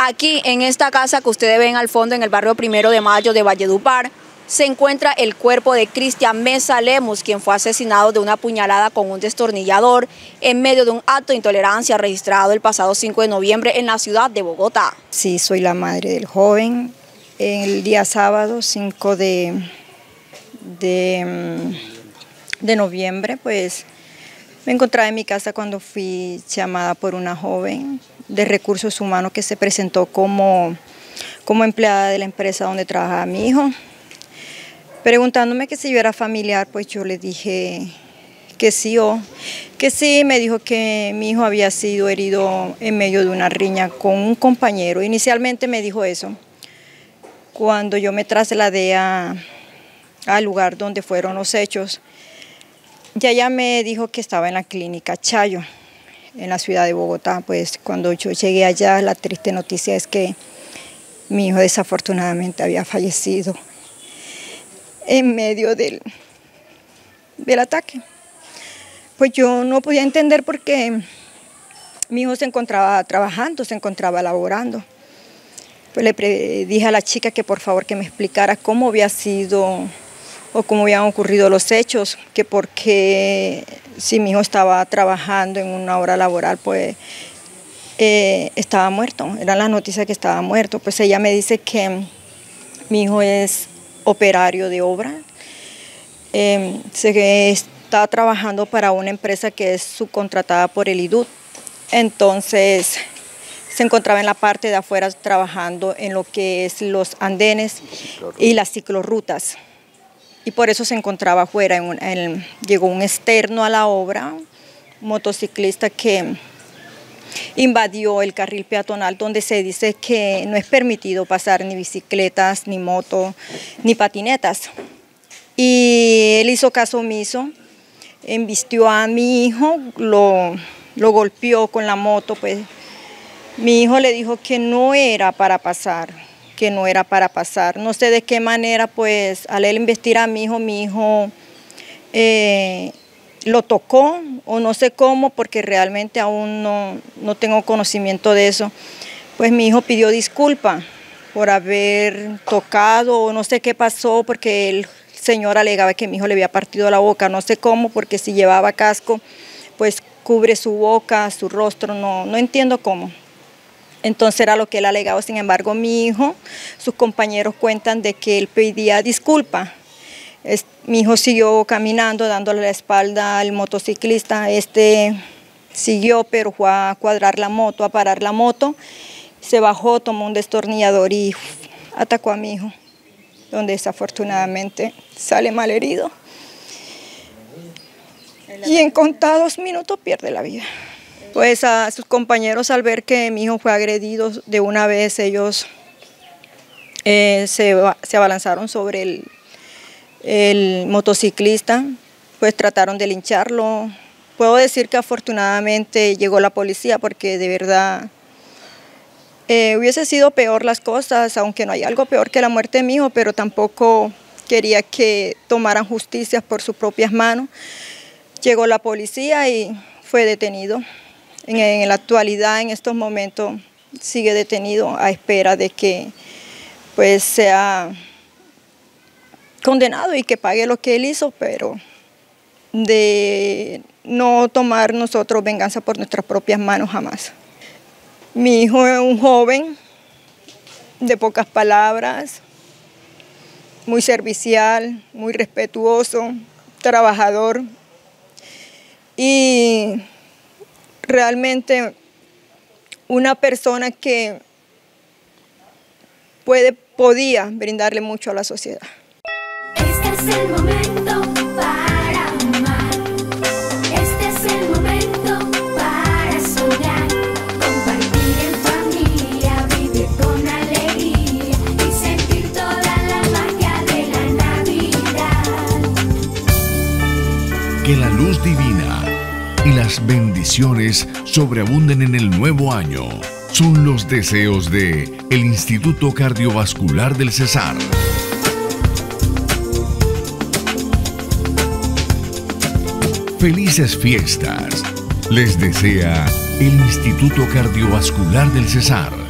Aquí, en esta casa que ustedes ven al fondo, en el barrio 1 de Mayo de Valledupar, se encuentra el cuerpo de Cristian Mesa Lemus, quien fue asesinado de una puñalada con un destornillador en medio de un acto de intolerancia registrado el pasado 5 de noviembre en la ciudad de Bogotá. Sí, soy la madre del joven. El día sábado 5 de noviembre, pues me encontraba en mi casa cuando fui llamada por una joven de recursos humanos que se presentó como empleada de la empresa donde trabajaba mi hijo. Preguntándome que si yo era familiar, pues yo le dije que sí, me dijo que mi hijo había sido herido en medio de una riña con un compañero. Inicialmente me dijo eso. Cuando yo me trasladé al lugar donde fueron los hechos, ya me dijo que estaba en la clínica Chayo, en la ciudad de Bogotá. Pues cuando yo llegué allá, la triste noticia es que mi hijo desafortunadamente había fallecido en medio del ataque. Pues yo no podía entender por qué mi hijo se encontraba trabajando, se encontraba laborando. Pues le dije a la chica que por favor que me explicara cómo había sido o cómo habían ocurrido los hechos, que porque si mi hijo estaba trabajando en una hora laboral, pues estaba muerto. Eran las noticias que estaba muerto. Pues ella me dice que mi hijo es operario de obra, está trabajando para una empresa que es subcontratada por el IDUT. Entonces se encontraba en la parte de afuera trabajando en lo que es los andenes y las ciclorrutas, y por eso se encontraba afuera. Llegó un externo a la obra, un motociclista que invadió el carril peatonal donde se dice que no es permitido pasar ni bicicletas, ni motos, ni patinetas. Y él hizo caso omiso, embistió a mi hijo, lo golpeó con la moto. Pues mi hijo le dijo que no era para pasar, que no era para pasar. No sé de qué manera, pues al él embestir a mi hijo lo tocó, o no sé cómo, porque realmente aún no tengo conocimiento de eso. Pues mi hijo pidió disculpa por haber tocado, o no sé qué pasó, porque el señor alegaba que mi hijo le había partido la boca, no sé cómo, porque si llevaba casco, pues cubre su boca, su rostro, no entiendo cómo. Entonces era lo que él alegaba. Sin embargo, mi hijo, sus compañeros cuentan de que él pedía disculpa. Mi hijo siguió caminando, dándole la espalda al motociclista. Siguió, pero fue a cuadrar la moto, a parar la moto. Se bajó, tomó un destornillador y atacó a mi hijo, donde desafortunadamente sale malherido. Y en contados minutos pierde la vida. Pues a sus compañeros, al ver que mi hijo fue agredido, de una vez ellos se abalanzaron sobre el motociclista, pues trataron de lincharlo. Puedo decir que afortunadamente llegó la policía, porque de verdad hubiese sido peor las cosas, aunque no hay algo peor que la muerte de mi hijo, pero tampoco quería que tomaran justicia por sus propias manos. Llegó la policía y fue detenido. En la actualidad, en estos momentos, sigue detenido a espera de que pues sea condenado y que pague lo que él hizo, pero de no tomar nosotros venganza por nuestras propias manos jamás. Mi hijo es un joven de pocas palabras, muy servicial, muy respetuoso, trabajador, y realmente una persona que podía brindarle mucho a la sociedad. Este es el momento para amar. Este es el momento para soñar. Compartir en familia, vivir con alegría y sentir toda la magia de la Navidad. Que la luz divina y las bendiciones sobreabunden en el nuevo año. Son los deseos de el Instituto Cardiovascular del Cesar. Felices fiestas. Les desea el Instituto Cardiovascular del Cesar.